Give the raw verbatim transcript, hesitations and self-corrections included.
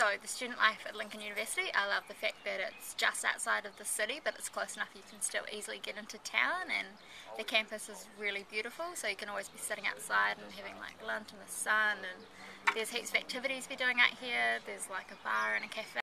So the student life at Lincoln University, I love the fact that it's just outside of the city, but it's close enough you can still easily get into town, and the campus is really beautiful, so you can always be sitting outside and having like lunch in the sun, and there's heaps of activities we're doing out here. There's like a bar and a cafe